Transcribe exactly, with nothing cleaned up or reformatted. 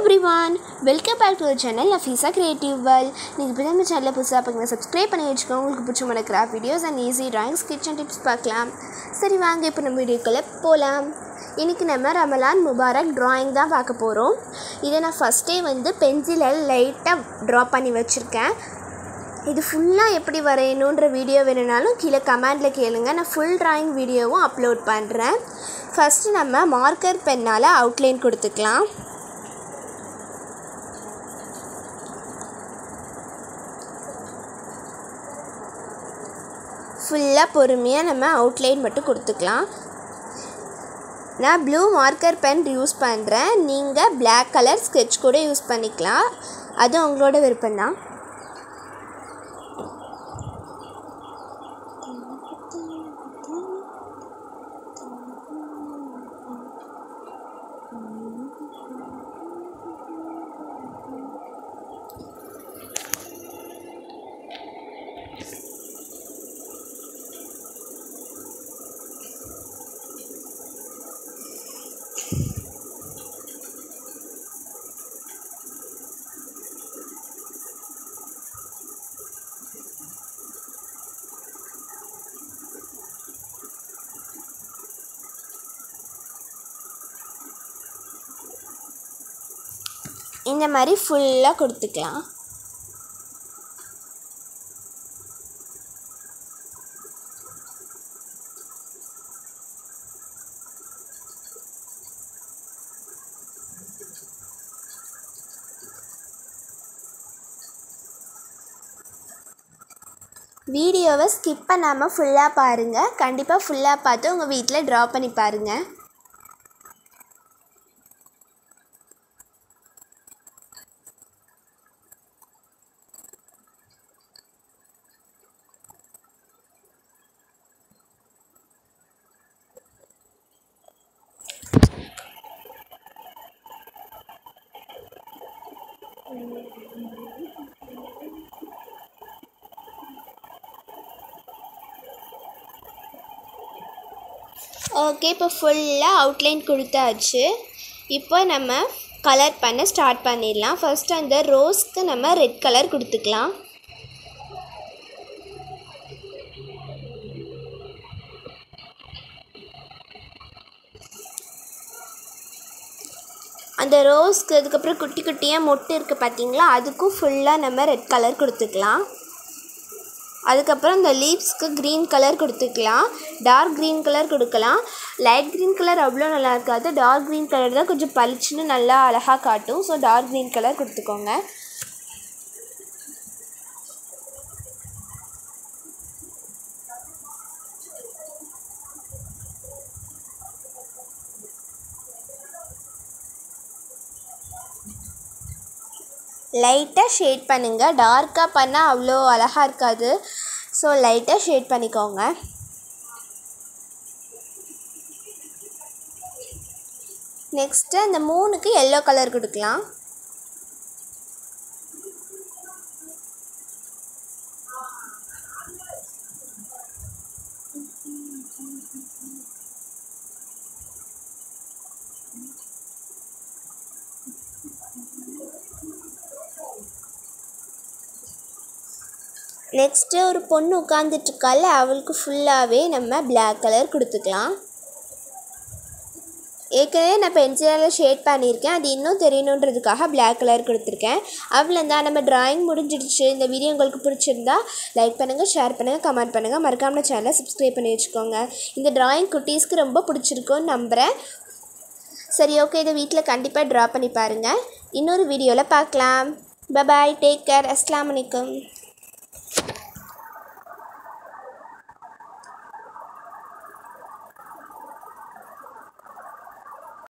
everyone, welcome back to the channel Nafeesha Creative World. நீங்கள் இப்போ நம்ம சேனலை புதுசாக பார்க்குங்க, சப்ஸ்கிரைப் பண்ணி வச்சுக்கோங்க. உங்களுக்கு பிடிச்சமான craft videos and easy drawings kitchen tips பார்க்கலாம். சரி வாங்க இப்போ நம்ம வீடியோக்குள்ளே போகலாம். இன்றைக்கி நம்ம ரமலான் முபாரக் ட்ராயிங் தான் பார்க்க போகிறோம். இதை நான் ஃபஸ்ட்டே வந்து பென்சிலில் லைட்டாக ட்ரா பண்ணி வச்சுருக்கேன். இது ஃபுல்லாக எப்படி வரையணுன்ற வீடியோ வேணுனாலும் கீழே கமெண்டில் கேளுங்க. நான் ஃபுல் ட்ராயிங் வீடியோவும் அப்லோட் பண்ணுறேன். ஃபஸ்ட்டு நம்ம மார்க்கர் பென்னால் அவுட்லைன் கொடுத்துக்கலாம். ஃபுல்லாக பொறுமையாக நம்ம அவுட்லைன் மட்டும் கொடுத்துக்கலாம். நான் ப்ளூ மார்க்கர் பென் யூஸ் பண்ணுறேன். நீங்கள் பிளாக் கலர் ஸ்கெட்ச் கூட யூஸ் பண்ணிக்கலாம், அது உங்களோட விருப்பம்தான். இந்த மாதிரி ஃபுல்லாக கொடுத்துக்கலாம். வீடியோவை ஸ்கிப் பண்ணாமல் ஃபுல்லாக பாருங்கள். கண்டிப்பாக ஃபுல்லாக பார்த்து உங்கள் வீட்டில் ட்ரா பண்ணி பாருங்கள். ஓகே, இப்போ ஃபுல்லாக அவுட்லைன் கொடுத்தாச்சு. இப்போ நம்ம கலர் பண்ண ஸ்டார்ட் பண்ணிடலாம். ஃபஸ்ட்டு அந்த ரோஸ்க்கு நம்ம ரெட் கலர் கொடுத்துக்கலாம். அந்த ரோஸ்க்கு அதுக்கப்புறம் குட்டி குட்டியாக மொட்டு இருக்குது பார்த்தீங்களா, அதுக்கும் ஃபுல்லாக நம்ம ரெட் கலர் கொடுத்துக்கலாம். அதுக்கப்புறம் இந்த லீவ்ஸ்க்கு க்ரீன் கலர் கொடுத்துக்கலாம். டார்க் க்ரீன் கலர் கொடுக்கலாம். லைட் க்ரீன் கலர் அவ்வளோ நல்லா இருக்காது. டார்க் க்ரீன் கலர் தான் கொஞ்சம் பளிச்சுன்னு நல்லா அழகாக காட்டும். ஸோ டார்க் க்ரீன் கலர் கொடுத்துக்கோங்க. லைட்டாக ஷேட் பண்ணுங்கள். டார்க்காக பண்ணால் அவ்வளோ அழகாக இருக்காது. ஸோ லைட்டாக ஷேட் பண்ணிக்கோங்க. நெக்ஸ்ட்டு அந்த மூணுக்கு எல்லோ கலர் கொடுக்கலாம். நெக்ஸ்ட்டு ஒரு பொண்ணு உட்காந்துட்ருக்கால, அவளுக்கு ஃபுல்லாகவே நம்ம பிளாக் கலர் கொடுத்துக்கலாம். ஏற்கனவே நான் பென்சிலால் ஷேட் பண்ணியிருக்கேன், அது இன்னும் தெரியணுன்றதுக்காக பிளாக் கலர் கொடுத்துருக்கேன். அவ்வளோதான், நம்ம ட்ராயிங் முடிஞ்சிடுச்சு. இந்த வீடியோ உங்களுக்கு பிடிச்சிருந்தா லைக் பண்ணுங்கள், ஷேர் பண்ணுங்கள், கமெண்ட் பண்ணுங்கள். மறக்காமல் சேனலை சப்ஸ்கிரைப் பண்ணி வச்சுக்கோங்க. இந்த ட்ராயிங் குட்டீஸ்க்கு ரொம்ப பிடிச்சிருக்குன்னு நம்புகிறேன். சரி, ஓகே, இதை வீட்டில் கண்டிப்பாக ட்ரா பண்ணி பாருங்கள். இன்னொரு வீடியோவில் பார்க்கலாம். பை பாய், டேக் கேர், அஸ்ஸலாமு அலைக்கும்.